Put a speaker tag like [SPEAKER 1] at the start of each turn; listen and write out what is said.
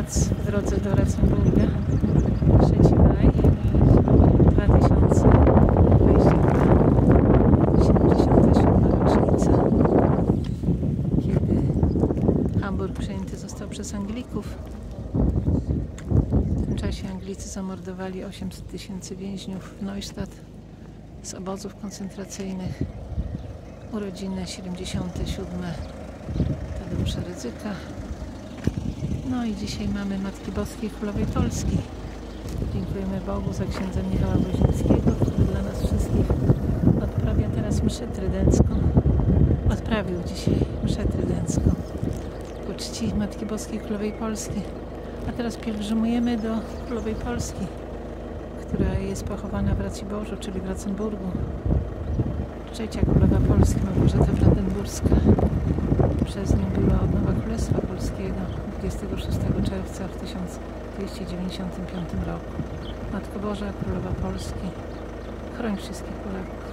[SPEAKER 1] pałac w drodze do Ratzenburga. 3 maj 2022, 77. rocznica, kiedy Hamburg przejęty został przez Anglików. W tym czasie Anglicy zamordowali 800 000 więźniów w Neustadt z obozów koncentracyjnych. Urodziny 77. Tadeusza Rydzyka. No i dzisiaj mamy Matki Boskiej Królowej Polski. Dziękujemy Bogu za księdza Michała Woźnickiego, który dla nas wszystkich odprawia teraz mszę trydencką. Odprawił dzisiaj mszę trydencką ku czci Matki Boskiej Królowej Polski. A teraz pielgrzymujemy do Królowej Polski, która jest pochowana w Raciborzu, czyli w Ratzenburgu. Trzecia Królowa Polski, Małgorzata Brandenburska. Przez nią była odnowa Królestwa Polskiego 26 czerwca w 1295 roku. Matko Boża, Królowa Polski, chroń wszystkich Polaków.